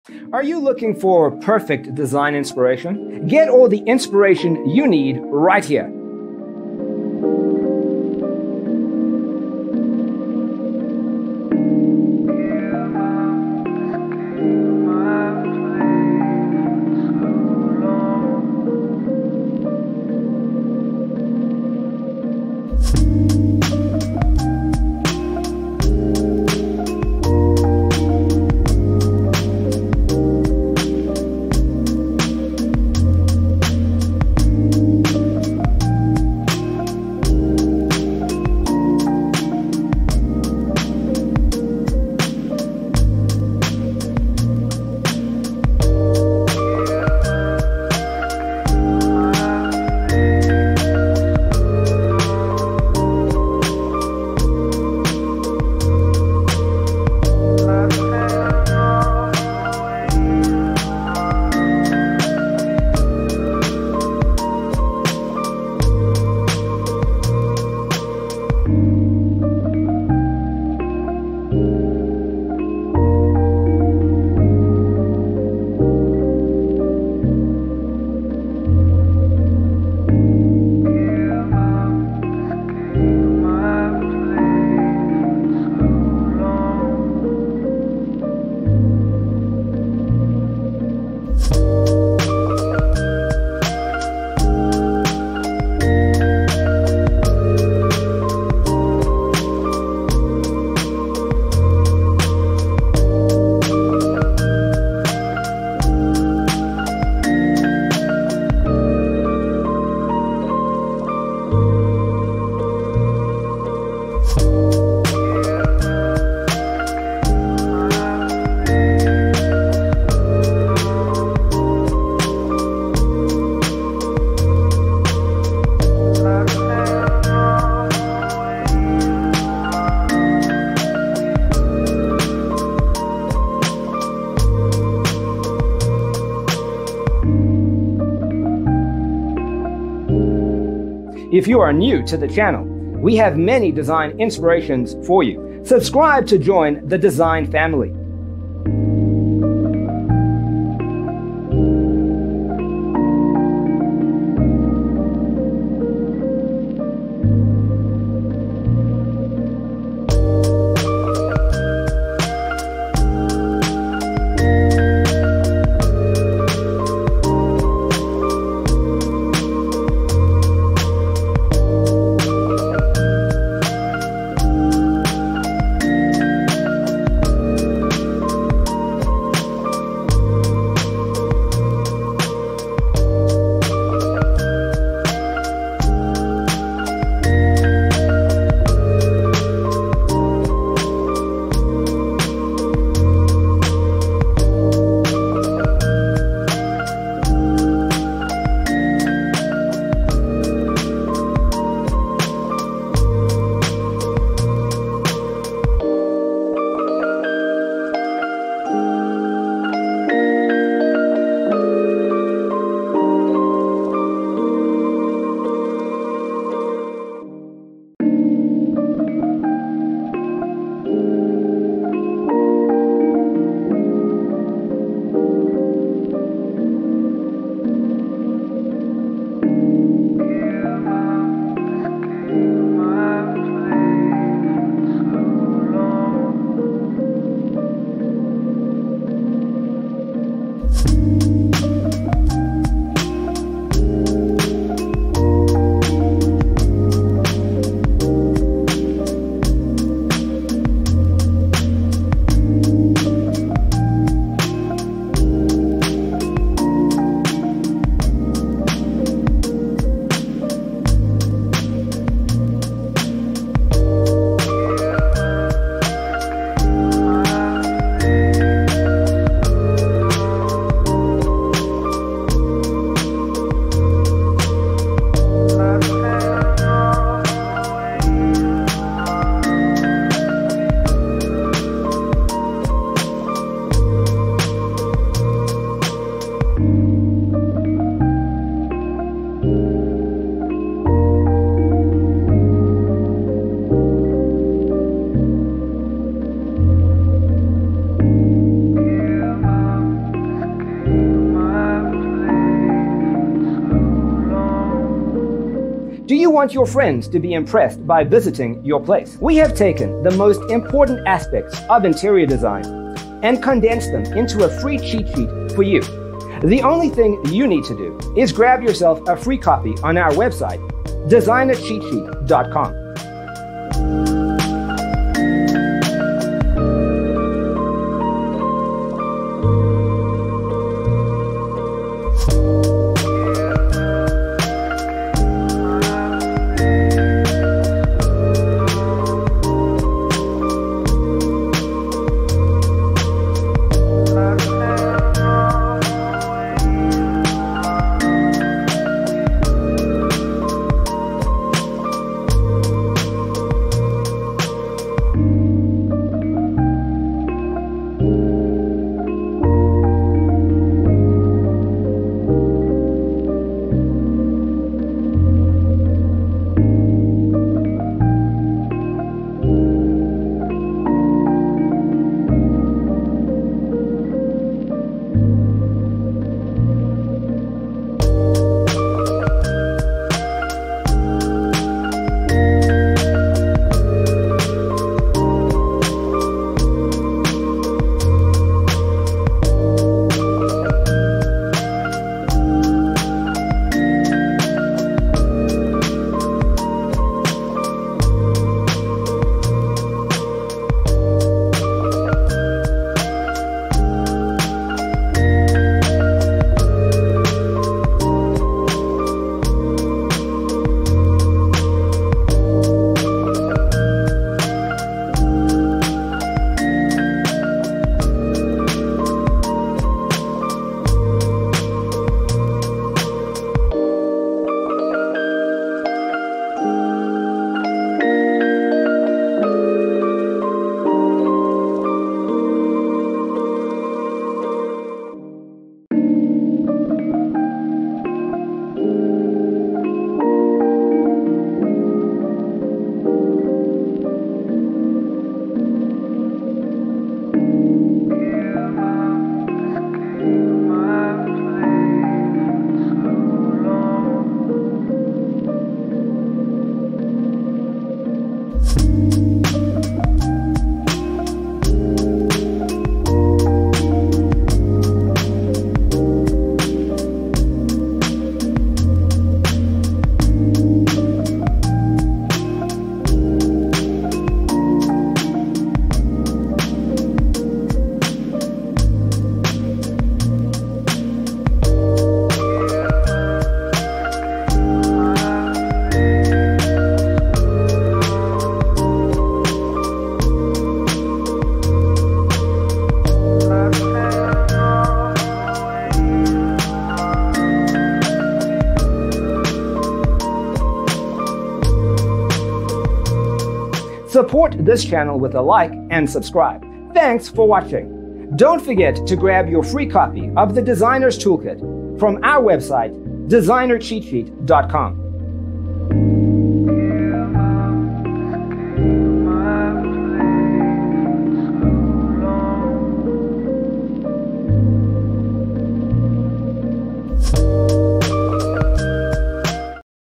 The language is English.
Are you looking for perfect design inspiration? Get all the inspiration you need right here. If you are new to the channel, we have many design inspirations for you. Subscribe to join the design family. Do you want your friends to be impressed by visiting your place? We have taken the most important aspects of interior design and condensed them into a free cheat sheet for you. The only thing you need to do is grab yourself a free copy on our website, designercheatsheet.com. Support this channel with a like and subscribe. Thanks for watching. Don't forget to grab your free copy of the Designer's Toolkit from our website, designercheatsheet.com.